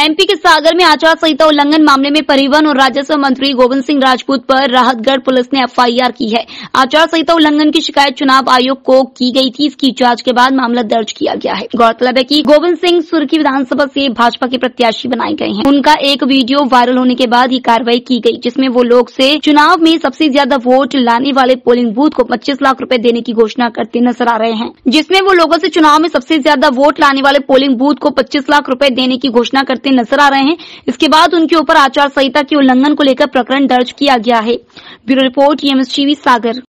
MP के सागर में आचार संहिता उल्लंघन मामले में परिवहन और राजस्व मंत्री गोविंद सिंह राजपूत पर राहतगढ़ पुलिस ने एफआईआर की है। आचार संहिता उल्लंघन की शिकायत चुनाव आयोग को की गई थी। इसकी जांच के बाद मामला दर्ज किया गया है। गौरतलब है कि गोविंद सिंह सुर्खी विधानसभा से भाजपा के प्रत्याशी बनाए गए हैं। उनका एक वीडियो वायरल होने के बाद ये कार्रवाई की गई, जिसमें वो लोग से चुनाव में सबसे ज्यादा वोट लाने वाले पोलिंग बूथ को 25 लाख रुपए देने की घोषणा करते नजर आ रहे हैं। जिसमें वो लोगों से चुनाव में सबसे ज्यादा वोट लाने वाले पोलिंग बूथ को 25 लाख रुपए देने की घोषणा करते नजर आ रहे हैं। इसके बाद उनके ऊपर आचार संहिता के उल्लंघन को लेकर प्रकरण दर्ज किया गया है। ब्यूरो रिपोर्ट, EMS टीवी सागर।